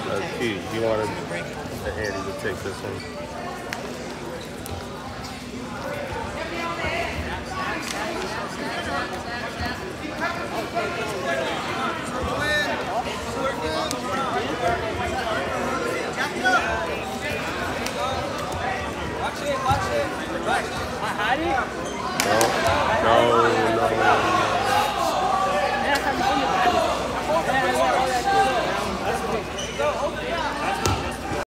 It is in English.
Key, you wanted the Andy to take this one. Watch it. Go.